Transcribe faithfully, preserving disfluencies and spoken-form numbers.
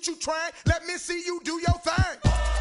choo-choo train. Let me see you do your thing.